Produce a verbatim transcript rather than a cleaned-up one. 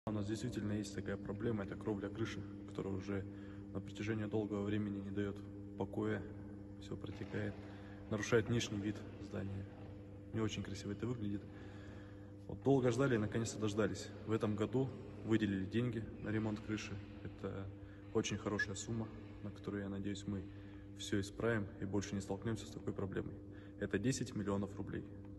У нас действительно есть такая проблема, это кровля крыши, которая уже на протяжении долгого времени не дает покоя, все протекает, нарушает внешний вид здания. Не очень красиво это выглядит. Вот долго ждали и наконец-то дождались. В этом году выделили деньги на ремонт крыши. Это очень хорошая сумма, на которую, я надеюсь, мы все исправим и больше не столкнемся с такой проблемой. Это десять миллионов рублей.